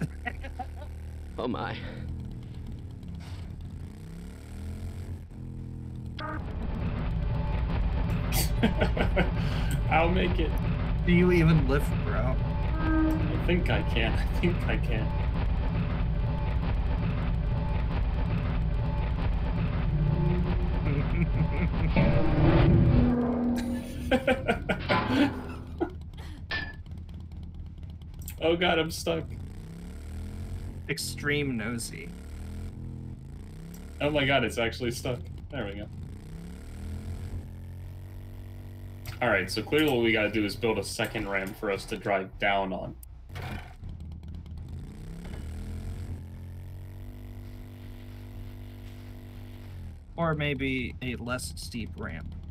Oh my. I'll make it. Do you even lift, bro? I think I can. I think I can. Oh god, I'm stuck. Extreme nosy. Oh my god, it's actually stuck. There we go. Alright, so clearly what we gotta do is build a second ramp for us to drive down on. Or maybe a less steep ramp.